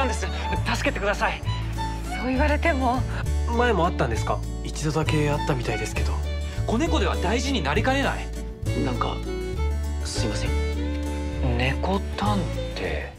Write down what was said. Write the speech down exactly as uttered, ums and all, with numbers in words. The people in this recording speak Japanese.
なんです。助けてください。 そう言われても。 前もあったんですか？一度だけあったみたいですけど。 子猫では大事になりかねない。 なんかすいません。 猫探偵。